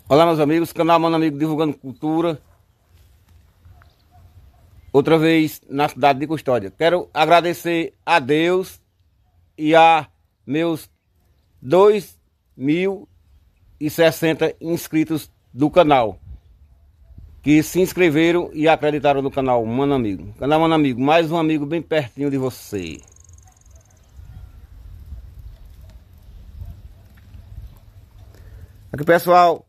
Olá, meus amigos, canal Mano Amigo Divulgando Cultura. Outra vez na cidade de Custódia. Quero agradecer a Deus e a meus 2.060 inscritos do canal, que se inscreveram e acreditaram no canal Mano Amigo. Canal Mano Amigo, mais um amigo bem pertinho de você. Aqui, pessoal,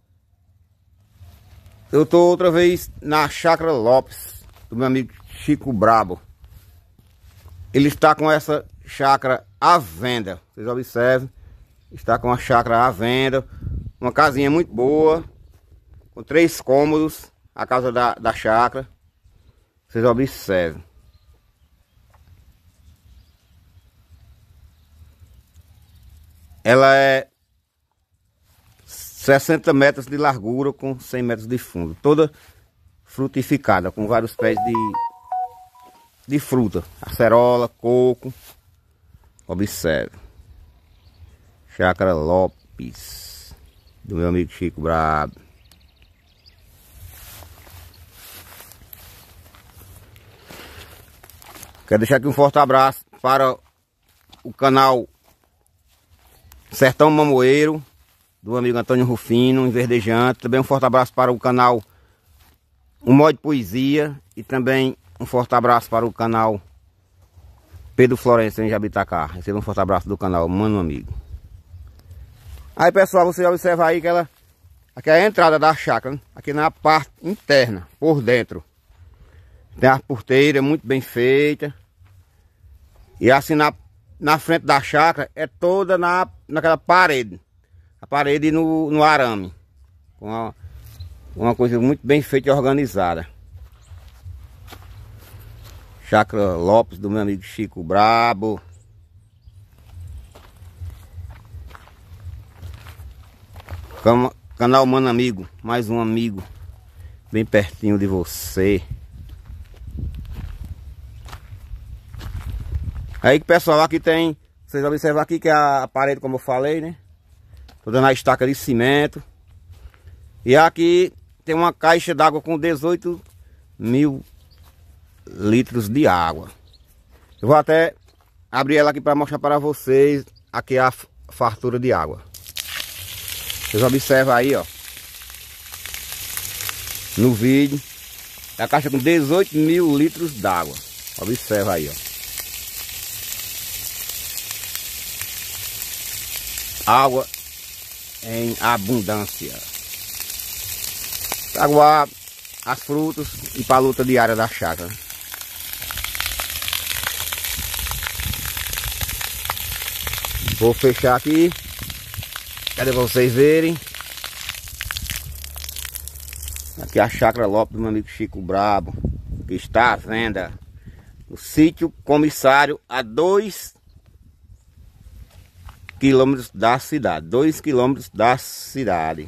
eu tô outra vez na Chácara Lopes, do meu amigo Chico Brabo. Ele está com essa chácara à venda. Vocês observem, está com a chácara à venda. Uma casinha muito boa, com 3 cômodos, a casa da chácara. Vocês observem. Ela é 60 metros de largura com 100 metros de fundo. Toda frutificada, com vários pés de fruta. Acerola, coco. Observe. Chácara Lopes, do meu amigo Chico Brabo. Quero deixar aqui um forte abraço para o canal Sertão Mamoeiro, do amigo Antônio Rufino, Inverdejante. Também um forte abraço para o canal Um Mod Poesia. E também um forte abraço para o canal Pedro Florencio, em Jabitacá. Receba um forte abraço do canal Mano Amigo. Aí, pessoal, você observa aí que ela... Aqui é a entrada da chácara, aqui na parte interna, por dentro. Tem a porteira muito bem feita. E assim na frente da chácara é toda naquela parede. A parede no arame. Uma coisa muito bem feita e organizada. Chácara Lopes, do meu amigo Chico Brabo. Canal Mano Amigo, mais um amigo bem pertinho de você. Aí, pessoal, aqui tem, vocês observam aqui que é a parede, como eu falei, né? Tô dando a estaca de cimento. E aqui tem uma caixa d'água com 18.000 litros de água. Eu vou até abrir ela aqui para mostrar para vocês. Aqui é a fartura de água. Vocês observam aí, ó, no vídeo. É a caixa com 18.000 litros d'água. Observa aí, ó. Água em abundância. Para aguar as frutas e para a luta diária da chácara. Vou fechar aqui. Cadê vocês verem? Aqui a Chácara Lopes, do meu amigo Chico Brabo, que está à venda no sítio Comissário, a 2 quilômetros da cidade. 2 quilômetros da cidade.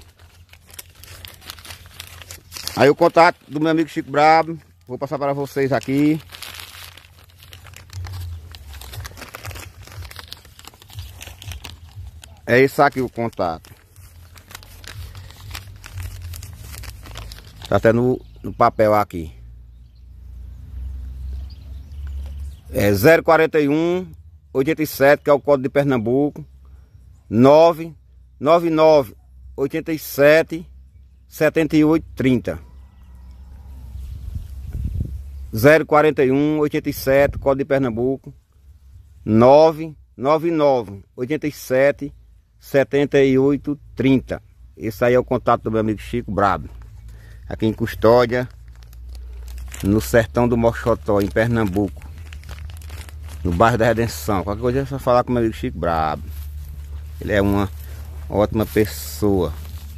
Aí o contato do meu amigo Chico Brabo, vou passar para vocês aqui. É isso aqui o contato. Tá até no papel aqui. É 041 87, que é o código de Pernambuco. 999 87 78 30. 041 87, código de Pernambuco. 999 87 78 30. Esse aí é o contato do meu amigo Chico Brabo, aqui em Custódia, no sertão do Moxotó, em Pernambuco, no bairro da Redenção. Qualquer coisa é só falar com o meu amigo Chico Brabo. Ele é uma ótima pessoa.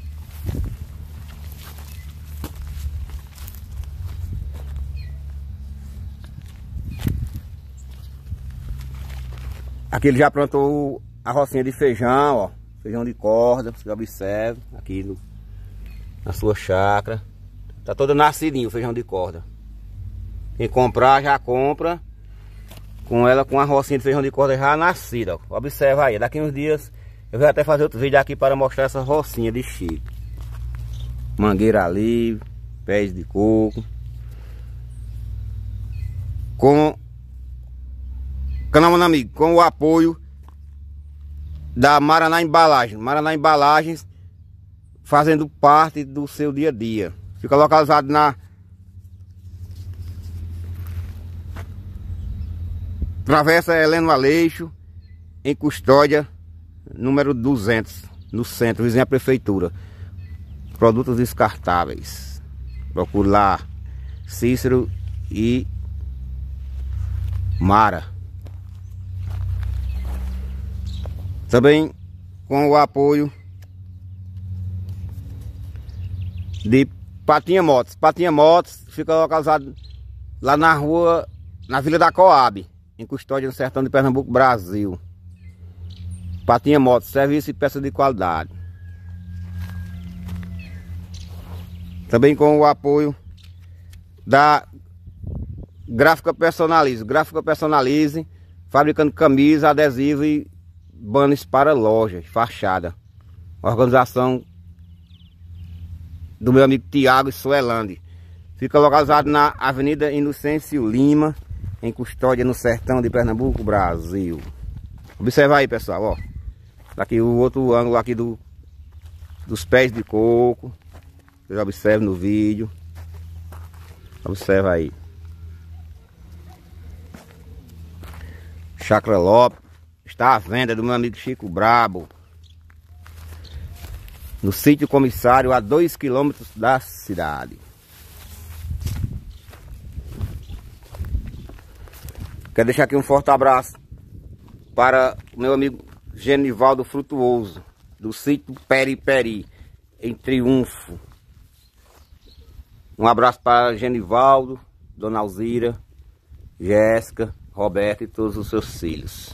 Aqui ele já plantou a rocinha de feijão, ó. Feijão de corda, você observa aqui na sua chácara. Tá toda nascidinho o feijão de corda. Quem comprar já compra com ela, com a rocinha de feijão de corda já nascida, ó. Observa aí, daqui uns dias eu vou até fazer outro vídeo aqui para mostrar essa rocinha de Chico. mangueira ali, pés de coco. Com canal, meu amigo, com o apoio da Maraná Embalagens. Maraná Embalagens fazendo parte do seu dia a dia. Fica localizado na Travessa Heleno Aleixo, em Custódia, número 200, no centro, vizinho à prefeitura. Produtos descartáveis. Procure lá Cícero e Mara. Também com o apoio de Patinha Motos. Patinha Motos fica localizado lá na rua, na Vila da Coab, em Custódia, no sertão de Pernambuco, Brasil. Patinha Motos, serviço e peça de qualidade. Também com o apoio da Gráfica Personalize. Gráfica Personalize, fabricando camisa, adesivo e banners para lojas, fachada. Organização do meu amigo Tiago Suelande. Fica localizado na Avenida Inocêncio Lima, em Custódia, no sertão de Pernambuco, Brasil. Observa aí, pessoal, ó. Aqui o outro ângulo aqui dos pés de coco. Vocês observam no vídeo. Observa aí. Chácara Lopes está à venda do meu amigo Chico Brabo, no sítio comissário, a 2 km da cidade. Quero deixar aqui um forte abraço para o meu amigo Genivaldo Frutuoso, do sítio Peri, em Triunfo. Um abraço para Genivaldo, Dona Alzira, Jéssica, Roberto e todos os seus filhos.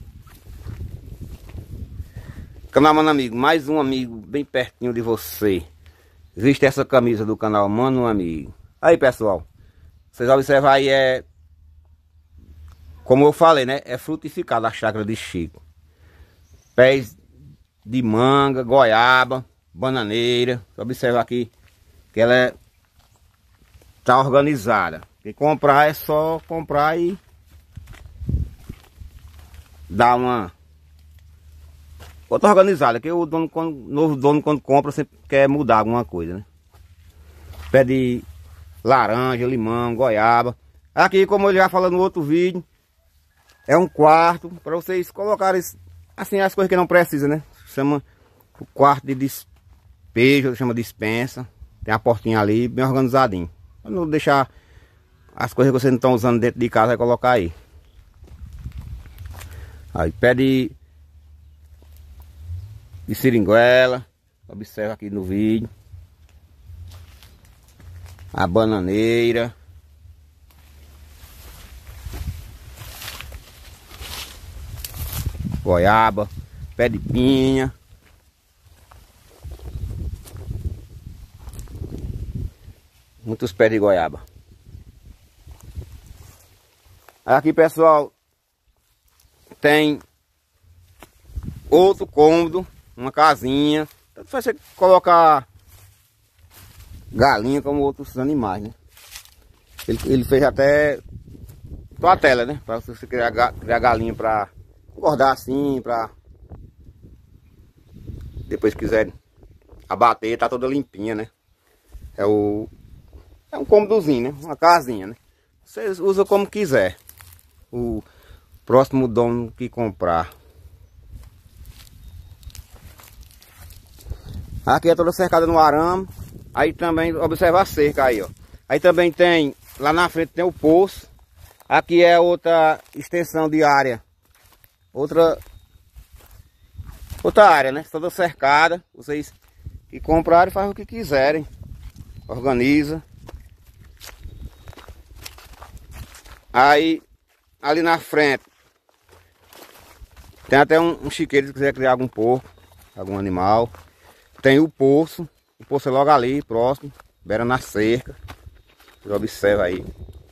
Canal Mano Amigo, mais um amigo bem pertinho de você. Viste essa camisa do canal Mano Amigo. Aí, pessoal, vocês observam aí, como eu falei, né? É frutificada a chácara de Chico. Pés de manga, goiaba, bananeira. Observa aqui que ela tá organizada. Quem comprar é só comprar e dar uma outra organizada. Que o dono, novo dono, quando compra, sempre quer mudar alguma coisa, né? Pé de laranja, limão, goiaba. Aqui, como eu já falei no outro vídeo, é um quarto para vocês colocarem assim as coisas que não precisam, né? Chama o quarto de despejo, chama dispensa. Tem a portinha ali, bem organizadinho. Pra não deixar as coisas que vocês não estão usando dentro de casa, vai colocar aí. Aí, pé de seringuela. Observa aqui no vídeo. A bananeira. Goiaba. Pé de pinha. Muitos pés de goiaba. Aqui, pessoal, tem outro cômodo, uma casinha. Tanto faz você colocar galinha como outros animais, né? Ele fez até a tela, né? Para você criar galinha para engordar assim, para depois quiser abater, tá toda limpinha, né? É um cômodozinho, né? Uma casinha, né? Vocês usam como quiser. O próximo dono que comprar. Aqui é toda cercada no arame. Aí também, observa a cerca aí, ó. Aí também tem, lá na frente tem o poço. Aqui é outra extensão de área. Outra área, né? Toda cercada. Vocês que comprarem fazem o que quiserem. Organiza. Aí, ali na frente, tem até um chiqueiro se quiser criar algum porco, algum animal. Tem o poço é logo ali, próximo, beira na cerca. Você observa aí.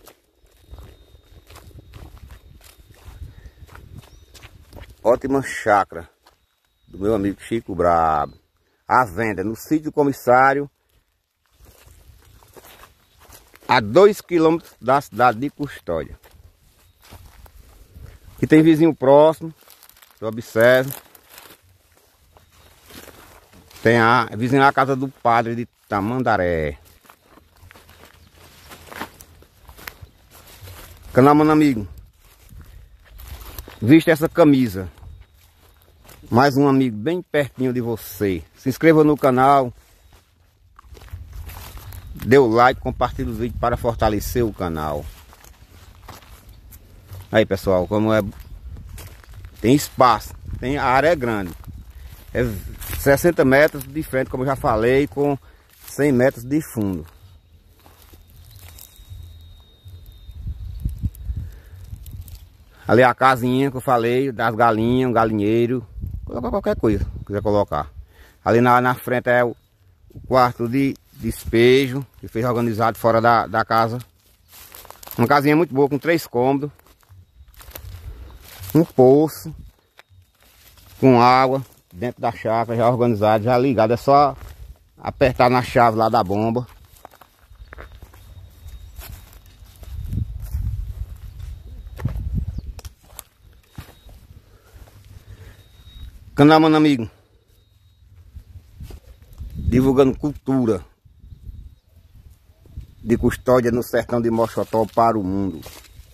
Ótima chácara do meu amigo Chico Brabo. À venda no sítio comissário, a 2 quilômetros da cidade de Custódia. Aqui tem vizinho próximo, você observa. Tem vizinho a casa do padre de Tamandaré. Canal Mano Amigo, vista essa camisa. Mais um amigo bem pertinho de você. Se inscreva no canal. Dê o like, compartilhe o vídeo para fortalecer o canal. Aí pessoal, como é, tem espaço, a área é grande. É 60 metros de frente, como eu já falei, com 100 metros de fundo. Ali a casinha que eu falei, das galinhas, um galinheiro, colocar qualquer coisa que quiser colocar. Ali na frente é o quarto de despejo, que foi organizado fora da casa. Uma casinha muito boa, com 3 cômodos. Um poço com água dentro da chácara, já organizado, já ligado. É só apertar na chave lá da bomba. Canal Mano Amigo, divulgando cultura de Custódia no sertão de Moxotó para o mundo.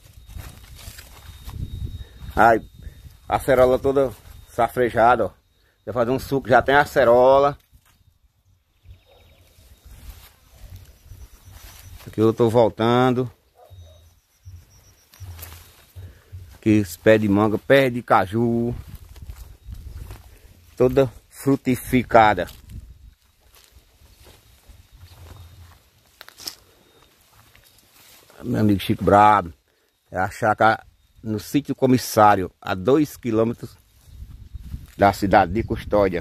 Ai, a acerola toda safrejada, ó. Vai fazer um suco, já tem a acerola. Aqui eu tô voltando. Aqui os pés de manga, pés de caju. Toda frutificada. Meu amigo Chico Brabo. É a chácara no sítio comissário, a 2 quilômetros da cidade de Custódia.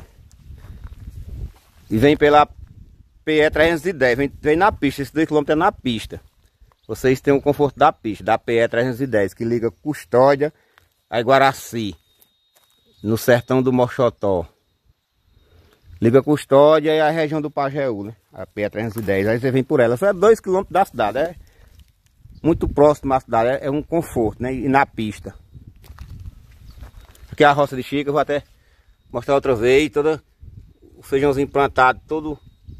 E vem pela PE 310, vem na pista, esses 2 quilômetros é na pista. Vocês têm o conforto da pista, da PE 310, que liga Custódia a Iguaraci, no sertão do Moxotó. Liga Custódia e a região do Pajeú, né? A PE 310, aí você vem por ela. Só é 2 quilômetros da cidade, é muito próximo da cidade, é um conforto, né? E na pista. Aqui é a roça de Chico, eu vou até mostrar outra vez, todo o feijãozinho plantado, todo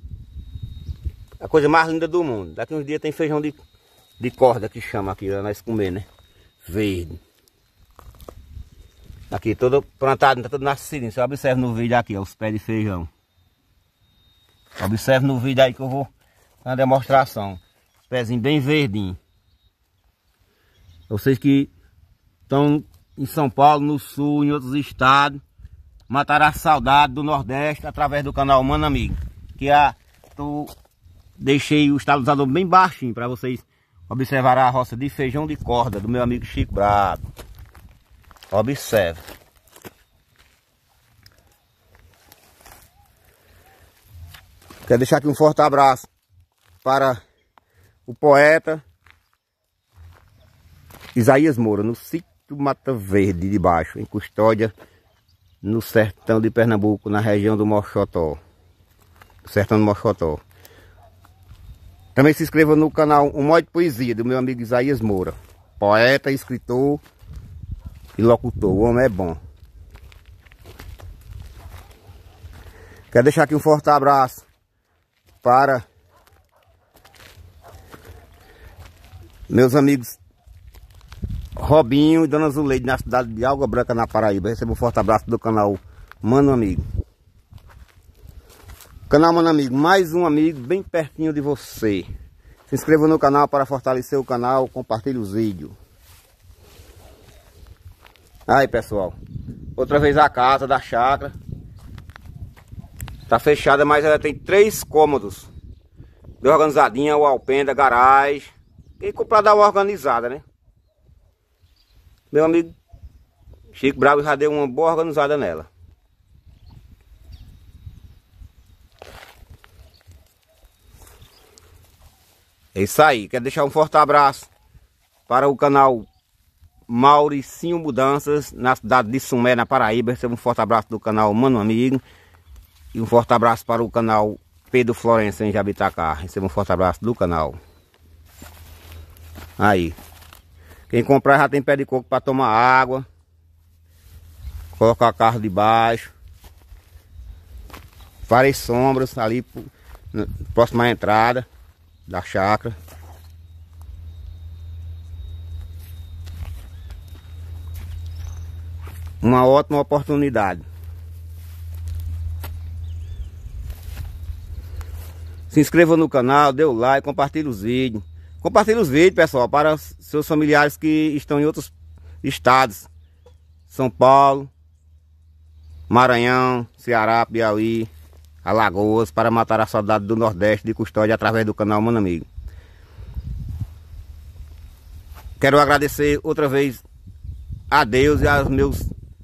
a coisa mais linda do mundo. Daqui uns dias tem feijão de corda que chama aqui, pra nós comer, né? Verde. Aqui todo plantado, tá todo nascidinho. Você observa no vídeo aqui, ó, os pés de feijão. Observe no vídeo aí que eu vou dar uma demonstração. Os pezinhos bem verdinhos. Vocês que estão em São Paulo, no Sul, em outros estados, mataram a saudade do Nordeste através do canal Mano Amigo. Que eu deixei o estabilizador bem baixinho para vocês observarem a roça de feijão de corda do meu amigo Chico Brabo. Observe. Quero deixar aqui um forte abraço para o poeta Isaías Moura, no sítio Mata Verde de Baixo, em Custódia, no sertão de Pernambuco, na região do Moxotó. Sertão do Moxotó. Também se inscreva no canal Um Modo de Poesia, do meu amigo Isaías Moura. Poeta, escritor e locutor. O homem é bom. Quero deixar aqui um forte abraço para meus amigos Robinho e Dona Zuleide, na cidade de Água Branca, na Paraíba. Recebo um forte abraço do canal Mano Amigo. Canal Mano Amigo, mais um amigo bem pertinho de você. Se inscreva no canal para fortalecer o canal, compartilhe os vídeos. Aí pessoal, outra vez a casa da chácara tá fechada, mas ela tem 3 cômodos. Bem organizadinha, o alpendre, garagem. Quem comprar dá uma organizada, né? Meu amigo Chico Brabo já deu uma boa organizada nela. É isso aí, quero deixar um forte abraço para o canal Mauricinho Mudanças, na cidade de Sumé, na Paraíba. Recebo um forte abraço do canal Mano Amigo. E um forte abraço para o canal Pedro Florencio, em Jabitacá. Recebo um forte abraço do canal. Aí. Quem comprar já tem pé de coco para tomar água. Colocar o carro debaixo. Várias sombras ali próxima à entrada da chácara. Uma ótima oportunidade. Se inscreva no canal, dê o like, compartilhe os vídeos. Compartilhe os vídeos, pessoal, para seus familiares que estão em outros estados. São Paulo, Maranhão, Ceará, Piauí, Alagoas, para matar a saudade do Nordeste de Custódia através do canal Mano Amigo. Quero agradecer outra vez a Deus e aos meus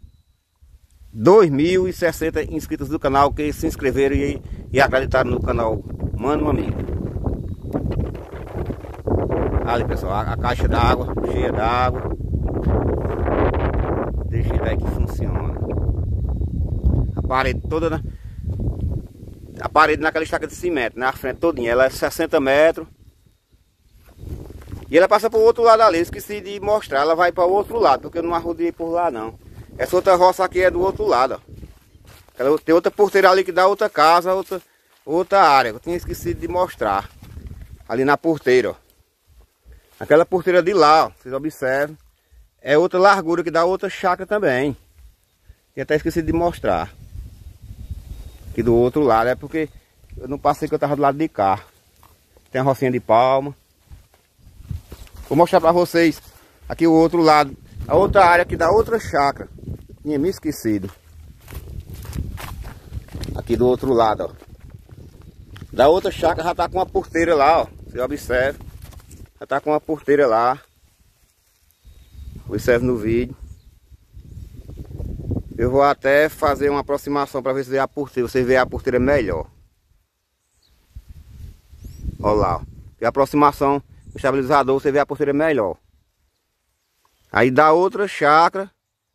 2.060 inscritos do canal que se inscreveram e acreditaram no canal Mano Amigo. Ali, pessoal, a caixa d'água, cheia d'água. Deixa ele aí que funciona. A parede toda, a parede naquela estaca de cimento, na frente todinha, ela é 60 metros. E ela passa para o outro lado ali, esqueci de mostrar, ela vai para o outro lado, porque eu não arrudei por lá não. Essa outra roça aqui é do outro lado, ó. Tem outra porteira ali que dá outra casa, outra área. Eu tinha esquecido de mostrar. Ali na porteira, ó. Aquela porteira de lá, ó, vocês observam. É outra largura que dá outra chácara também. Tinha até esquecido de mostrar. Aqui do outro lado, é porque eu não passei que eu tava do lado de cá. Tem a rocinha de palma. Vou mostrar para vocês aqui o outro lado. A outra área que dá outra chácara. Tinha me esquecido. Aqui do outro lado, ó. Da outra chácara já tá com uma porteira lá, ó. Você observa. Já tá com uma porteira lá. Observe no vídeo. Eu vou até fazer uma aproximação para ver se vê a porteira. Você vê a porteira melhor. Olha lá, ó. E a aproximação do estabilizador, você vê a porteira melhor. Aí da outra chácara.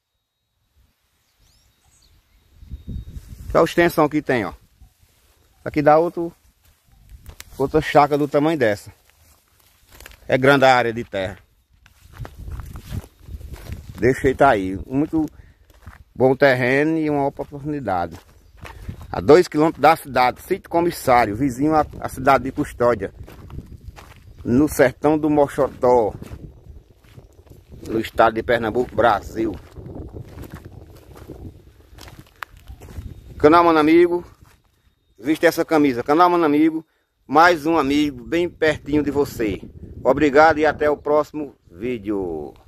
Olha a extensão que tem, ó. Aqui dá outra chácara do tamanho dessa. É grande a área de terra. Deixei tá aí. Muito bom terreno e uma oportunidade. A 2 km da cidade, sítio comissário, vizinho à cidade de Custódia. No sertão do Moxotó. No estado de Pernambuco, Brasil. Canal Mano Amigo. Viste essa camisa. Canal Mano Amigo. Mais um amigo bem pertinho de você. Obrigado e até o próximo vídeo.